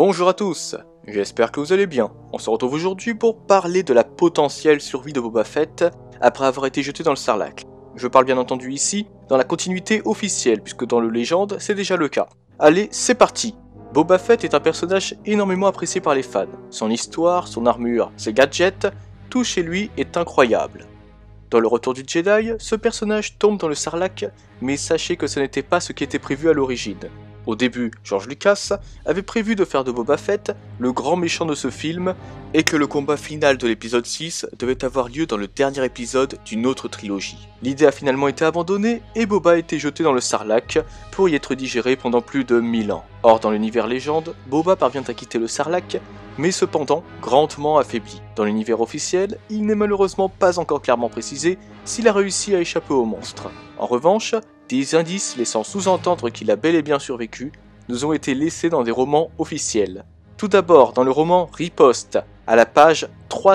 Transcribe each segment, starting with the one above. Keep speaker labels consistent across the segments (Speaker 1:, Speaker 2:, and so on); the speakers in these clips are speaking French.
Speaker 1: Bonjour à tous, j'espère que vous allez bien. On se retrouve aujourd'hui pour parler de la potentielle survie de Boba Fett après avoir été jeté dans le Sarlacc. Je parle bien entendu ici dans la continuité officielle, puisque dans le Légende, c'est déjà le cas. Allez, c'est parti. Boba Fett est un personnage énormément apprécié par les fans. Son histoire, son armure, ses gadgets, tout chez lui est incroyable. Dans le Retour du Jedi, ce personnage tombe dans le Sarlacc, mais sachez que ce n'était pas ce qui était prévu à l'origine. Au début, George Lucas avait prévu de faire de Boba Fett le grand méchant de ce film, et que le combat final de l'épisode 6 devait avoir lieu dans le dernier épisode d'une autre trilogie. L'idée a finalement été abandonnée, et Boba a été jeté dans le Sarlacc pour y être digéré pendant plus de 1000 ans. Or, dans l'univers légende, Boba parvient à quitter le Sarlacc, mais cependant grandement affaibli. Dans l'univers officiel, il n'est malheureusement pas encore clairement précisé s'il a réussi à échapper au monstre. En revanche, des indices laissant sous-entendre qu'il a bel et bien survécu nous ont été laissés dans des romans officiels. Tout d'abord dans le roman Riposte, à la page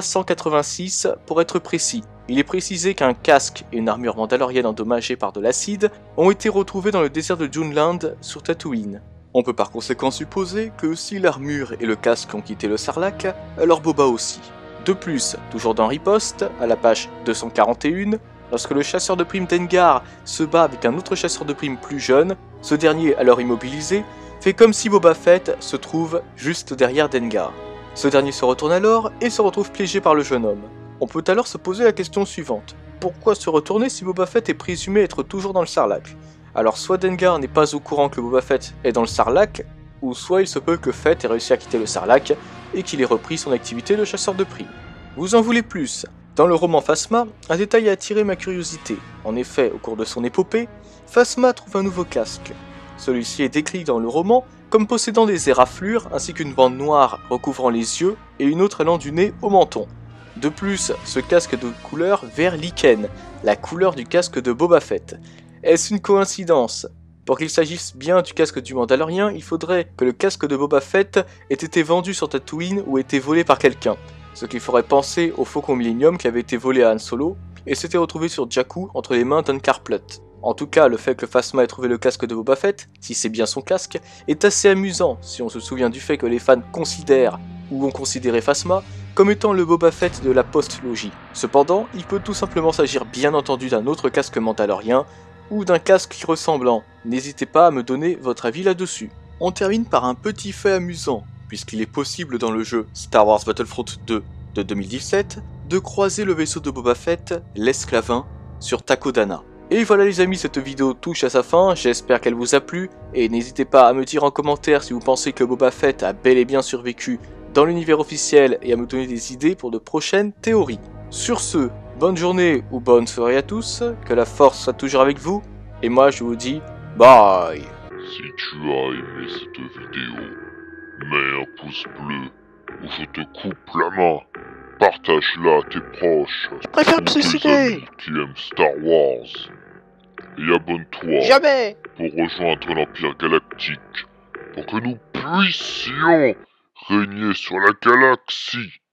Speaker 1: 386 pour être précis. Il est précisé qu'un casque et une armure mandalorienne endommagée par de l'acide ont été retrouvés dans le désert de Juneland sur Tatooine. On peut par conséquent supposer que si l'armure et le casque ont quitté le Sarlacc, alors Boba aussi. De plus, toujours dans Riposte, à la page 241, lorsque le chasseur de primes Dengar se bat avec un autre chasseur de primes plus jeune, ce dernier, alors immobilisé, fait comme si Boba Fett se trouve juste derrière Dengar. Ce dernier se retourne alors et se retrouve piégé par le jeune homme. On peut alors se poser la question suivante. Pourquoi se retourner si Boba Fett est présumé être toujours dans le Sarlacc? Alors soit Dengar n'est pas au courant que Boba Fett est dans le Sarlacc, ou soit il se peut que Fett ait réussi à quitter le Sarlacc et qu'il ait repris son activité de chasseur de primes. Vous en voulez plus? Dans le roman Phasma, un détail a attiré ma curiosité. En effet, au cours de son épopée, Phasma trouve un nouveau casque. Celui-ci est décrit dans le roman comme possédant des éraflures ainsi qu'une bande noire recouvrant les yeux et une autre allant du nez au menton. De plus, ce casque est de couleur vert lichen, la couleur du casque de Boba Fett. Est-ce une coïncidence? Pour qu'il s'agisse bien du casque du Mandalorien, il faudrait que le casque de Boba Fett ait été vendu sur Tatooine ou ait été volé par quelqu'un. Ce qui ferait penser au Faucon Millenium qui avait été volé à Han Solo et s'était retrouvé sur Jakku entre les mains d'Unkar Plutt. En tout cas, le fait que Phasma ait trouvé le casque de Boba Fett, si c'est bien son casque, est assez amusant si on se souvient du fait que les fans considèrent ou ont considéré Phasma comme étant le Boba Fett de la post-logie. Cependant, il peut tout simplement s'agir bien entendu d'un autre casque mandalorien ou d'un casque ressemblant. N'hésitez pas à me donner votre avis là-dessus. On termine par un petit fait amusant, puisqu'il est possible dans le jeu Star Wars Battlefront 2 de 2017 de croiser le vaisseau de Boba Fett, l'Esclavin, sur Takodana. Et voilà les amis, cette vidéo touche à sa fin, j'espère qu'elle vous a plu, et n'hésitez pas à me dire en commentaire si vous pensez que Boba Fett a bel et bien survécu dans l'univers officiel et à me donner des idées pour de prochaines théories. Sur ce, bonne journée ou bonne soirée à tous, que la force soit toujours avec vous, et moi je vous dis bye.
Speaker 2: Si tu as aimé cette vidéo, mets un pouce bleu ou je te coupe la main. Partage-la à tes proches.
Speaker 3: Je préfère me suicider.
Speaker 2: Qui aiment Star Wars. Et abonne-toi.
Speaker 3: Jamais.
Speaker 2: Pour rejoindre l'Empire Galactique. Pour que nous puissions régner sur la galaxie.